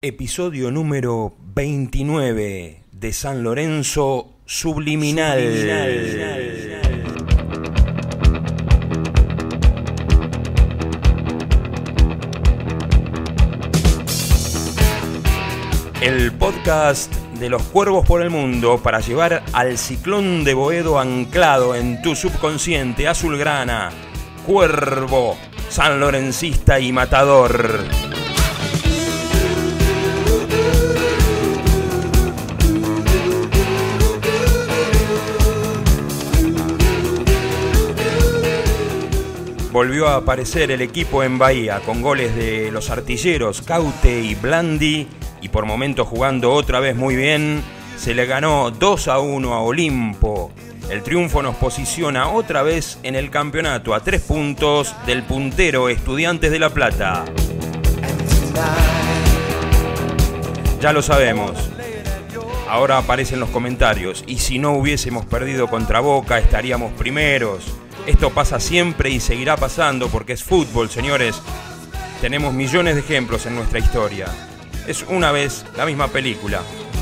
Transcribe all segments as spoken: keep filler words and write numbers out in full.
Episodio número veintinueve de San Lorenzo Subliminal. Subliminal. El podcast de los cuervos por el mundo para llevar al ciclón de Boedo anclado en tu subconsciente azulgrana. Cuervo, sanlorencista y matador. Volvió a aparecer el equipo en Bahía con goles de los artilleros Caute y Blandi y por momentos jugando otra vez muy bien. Se le ganó dos a uno a Olimpo. El triunfo nos posiciona otra vez en el campeonato a tres puntos del puntero Estudiantes de La Plata. Ya lo sabemos. Ahora aparecen los comentarios. Y si no hubiésemos perdido contra Boca, estaríamos primeros. Esto pasa siempre y seguirá pasando porque es fútbol, señores. Tenemos millones de ejemplos en nuestra historia. Es una vez la misma película.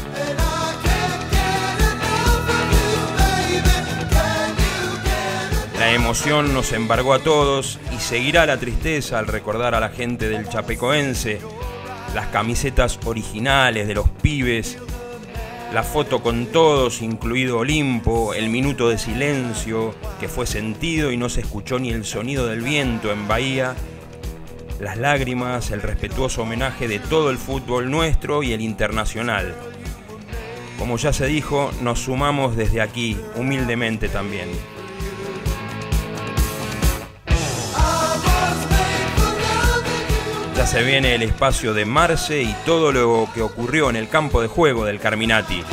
La emoción nos embargó a todos y seguirá la tristeza al recordar a la gente del Chapecoense, las camisetas originales de los pibes, la foto con todos, incluido Olimpo, el minuto de silencio que fue sentido y no se escuchó ni el sonido del viento en Bahía, las lágrimas, el respetuoso homenaje de todo el fútbol nuestro y el internacional. Como ya se dijo, nos sumamos desde aquí, humildemente también. Ya se viene el espacio de Marce y todo lo que ocurrió en el campo de juego del Carminati.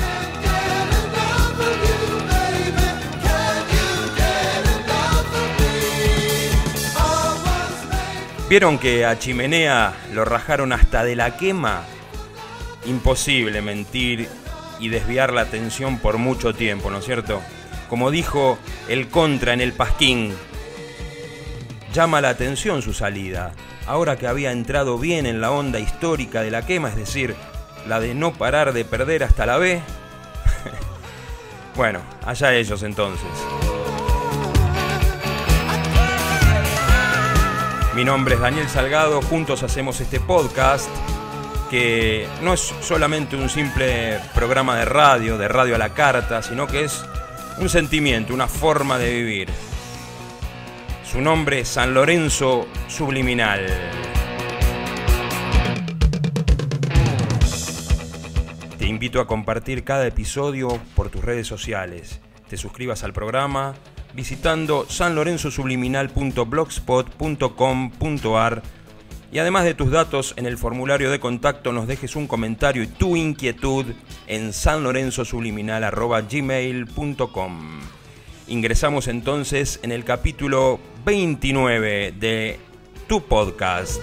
¿Vieron que a Chimenea lo rajaron hasta de la quema? Imposible mentir y desviar la atención por mucho tiempo, ¿no es cierto? Como dijo el Contra en el Pasquín, llama la atención su salida. Ahora que había entrado bien en la onda histórica de la quema, es decir, la de no parar de perder hasta la B. Bueno, allá ellos entonces. Mi nombre es Daniel Salgado, juntos hacemos este podcast que no es solamente un simple programa de radio, de radio a la carta, sino que es un sentimiento, una forma de vivir. Su nombre es San Lorenzo Subliminal. Te invito a compartir cada episodio por tus redes sociales. Te suscribas al programa visitando san lorenzo subliminal punto blogspot punto com punto ar y además de tus datos en el formulario de contacto nos dejes un comentario y tu inquietud en san lorenzo subliminal arroba gmail punto com. Ingresamos entonces en el capítulo veintinueve de tu podcast.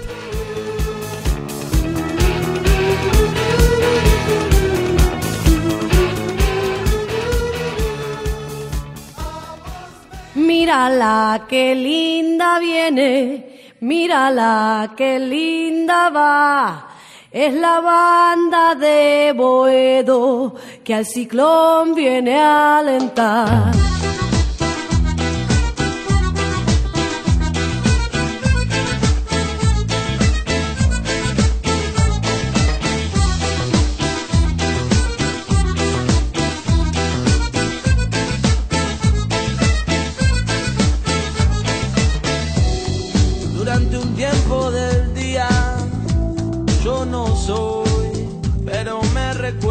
Mírala qué linda viene, mírala qué linda va. Es la banda de Boedo que al ciclón viene a alentar. Durante un tiempo del día yo no soy, pero me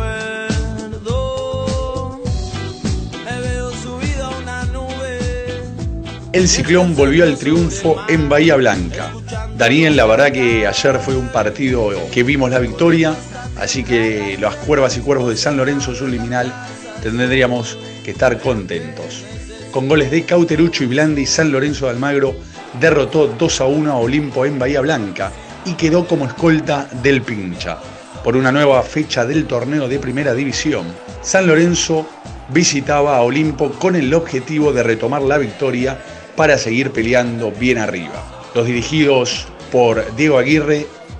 recuerdo, me veo subido a una nube. El ciclón volvió al triunfo en Bahía Blanca. Daniel, la verdad que ayer fue un partido que vimos la victoria, así que las cuervas y cuervos de San Lorenzo Subliminal tendríamos que estar contentos. Con goles de Cauterucho y Blandi, San Lorenzo de Almagro derrotó dos a uno a Olimpo en Bahía Blanca y quedó como escolta del Pincha. Por una nueva fecha del torneo de Primera División, San Lorenzo visitaba a Olimpo con el objetivo de retomar la victoria para seguir peleando bien arriba. Los dirigidos por Diego Aguirre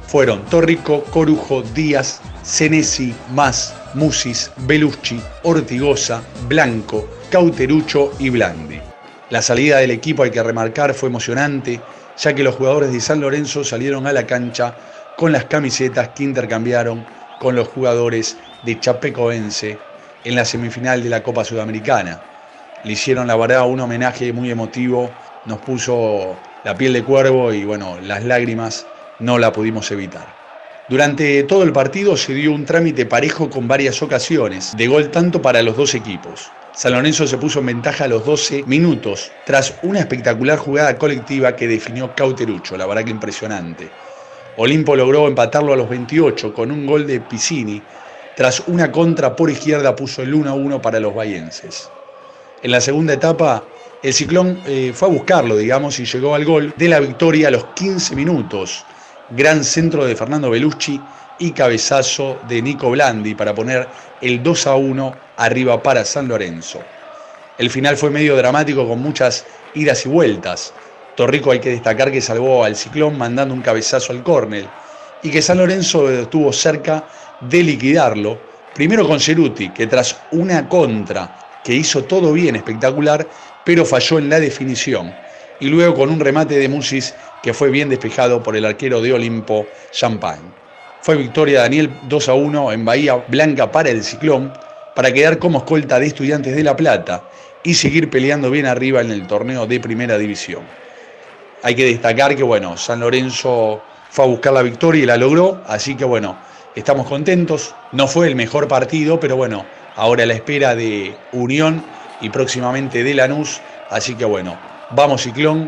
fueron Torrico, Corujo, Díaz, Senesi, Mas, Musis, Belucci, Ortigosa, Blanco, Cauterucho y Blandi. La salida del equipo, hay que remarcar, fue emocionante, ya que los jugadores de San Lorenzo salieron a la cancha con las camisetas que intercambiaron con los jugadores de Chapecoense en la semifinal de la Copa Sudamericana. Le hicieron, la verdad, un homenaje muy emotivo, nos puso la piel de cuervo y bueno, las lágrimas no la pudimos evitar. Durante todo el partido se dio un trámite parejo con varias ocasiones de gol tanto para los dos equipos. San Lorenzo se puso en ventaja a los doce minutos tras una espectacular jugada colectiva que definió Cauterucho, la verdad que impresionante. Olimpo logró empatarlo a los veintiocho con un gol de Piscini, tras una contra por izquierda puso el uno a uno para los bahienses. En la segunda etapa, el Ciclón eh, fue a buscarlo, digamos, y llegó al gol de la victoria a los quince minutos. Gran centro de Fernando Belucci y cabezazo de Nico Blandi para poner el dos a uno arriba para San Lorenzo. El final fue medio dramático con muchas idas y vueltas. Torrico, hay que destacar que salvó al Ciclón mandando un cabezazo al córner y que San Lorenzo estuvo cerca de liquidarlo, primero con Ceruti, que tras una contra que hizo todo bien, espectacular, pero falló en la definición, y luego con un remate de Musis que fue bien despejado por el arquero de Olimpo, Champagne. Fue victoria Daniel dos a uno en Bahía Blanca para el Ciclón, para quedar como escolta de Estudiantes de La Plata y seguir peleando bien arriba en el torneo de Primera División. Hay que destacar que bueno, San Lorenzo fue a buscar la victoria y la logró, así que bueno, estamos contentos. No fue el mejor partido, pero bueno, ahora a la espera de Unión y próximamente de Lanús, así que bueno, vamos Ciclón.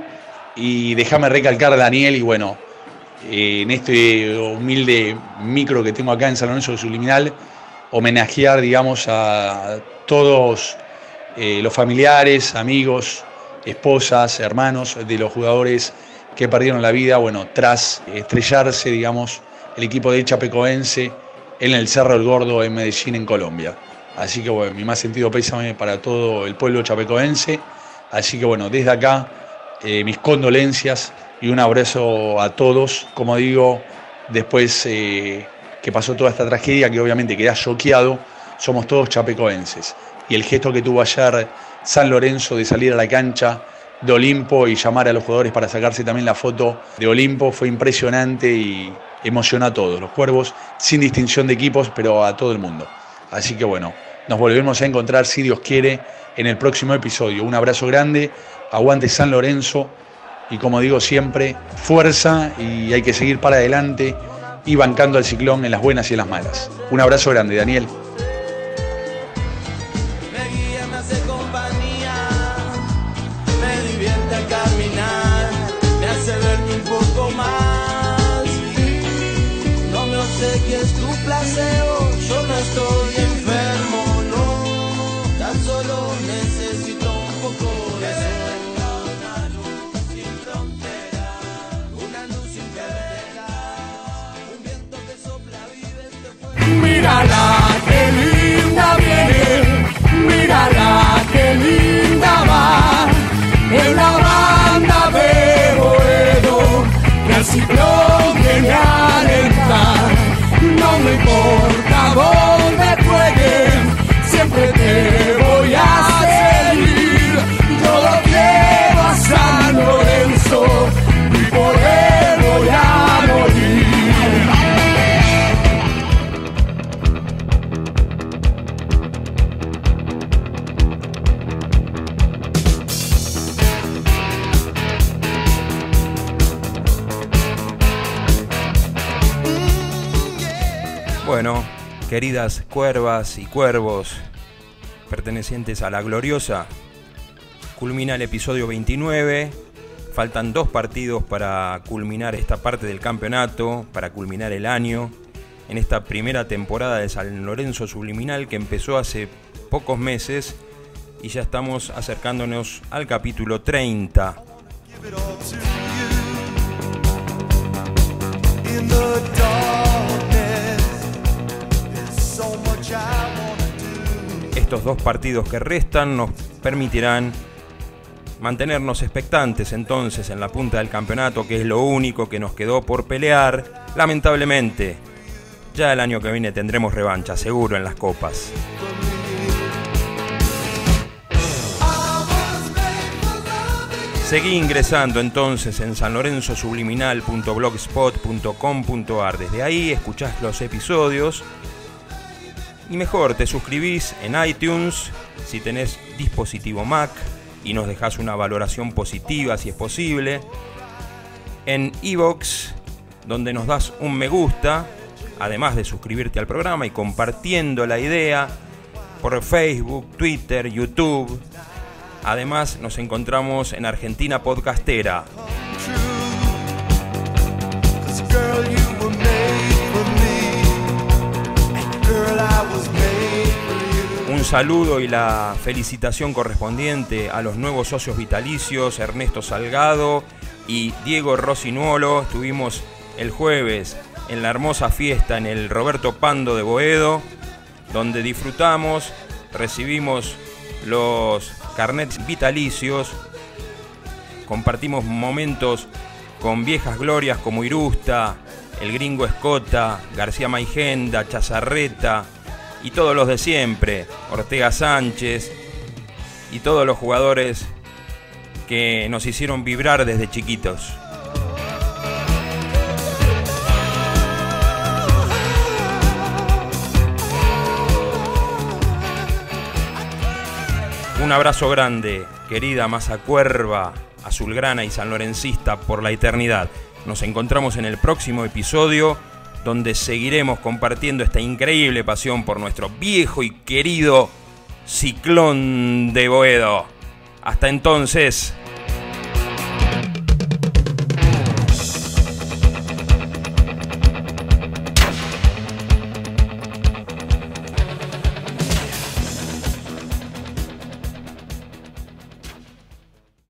Y déjame recalcar, Daniel, y bueno, eh, en este humilde micro que tengo acá en San Lorenzo de Subliminal, homenajear, digamos, a todos eh, los familiares, amigos, esposas, hermanos de los jugadores que perdieron la vida, bueno, tras estrellarse, digamos, el equipo de Chapecoense en el Cerro El Gordo en Medellín, en Colombia. Así que bueno, mi más sentido pésame para todo el pueblo chapecoense. Así que bueno, desde acá, eh, mis condolencias y un abrazo a todos. Como digo, después eh, que pasó toda esta tragedia, que obviamente queda choqueado, somos todos chapecoenses. Y el gesto que tuvo ayer San Lorenzo de salir a la cancha de Olimpo y llamar a los jugadores para sacarse también la foto de Olimpo fue impresionante y emocionó a todos, los cuervos, sin distinción de equipos, pero a todo el mundo. Así que bueno, nos volvemos a encontrar, si Dios quiere, en el próximo episodio. Un abrazo grande, aguante San Lorenzo y como digo siempre, fuerza, y hay que seguir para adelante y bancando al Ciclón en las buenas y en las malas. Un abrazo grande, Daniel. Es tu placebo, yo no estoy enfermo, no, tan solo necesito un poco de una luz sin frontera, una luz sin frontera, un viento que sopla, vive este fuego. Mírala, qué linda viene, mírala, qué linda va, es la banda de Boedo, que al Ciclón viene a alentar. No me importa dónde jueguen, siempre te voy a seguir. Yo lo quiero a San Lorenzo y por él voy a morir. Bueno, queridas cuervas y cuervos pertenecientes a la gloriosa, culmina el episodio veintinueve. Faltan dos partidos para culminar esta parte del campeonato, para culminar el año, en esta primera temporada de San Lorenzo Subliminal que empezó hace pocos meses y ya estamos acercándonos al capítulo treinta. Estos dos partidos que restan nos permitirán mantenernos expectantes entonces en la punta del campeonato, que es lo único que nos quedó por pelear. Lamentablemente, ya el año que viene tendremos revancha, seguro, en las copas. Seguí ingresando entonces en sanlorenzosubliminal punto blogspot punto com punto ar. Desde ahí escuchás los episodios y mejor te suscribís en iTunes si tenés dispositivo Mac y nos dejás una valoración positiva si es posible. En iVoox, donde nos das un me gusta, además de suscribirte al programa y compartiendo la idea por Facebook, Twitter, YouTube. Además, nos encontramos en Argentina Podcastera. Un saludo y la felicitación correspondiente a los nuevos socios vitalicios, Ernesto Salgado y Diego Rosinuolo. Estuvimos el jueves en la hermosa fiesta en el Roberto Pando de Boedo, donde disfrutamos, recibimos los carnets vitalicios, compartimos momentos con viejas glorias como Irusta, el Gringo Escota, García Maigenda, Chazarreta y todos los de siempre, Ortega Sánchez y todos los jugadores que nos hicieron vibrar desde chiquitos. Un abrazo grande, querida masa cuerva, azulgrana y sanlorencista por la eternidad. Nos encontramos en el próximo episodio, donde seguiremos compartiendo esta increíble pasión por nuestro viejo y querido Ciclón de Boedo. Hasta entonces.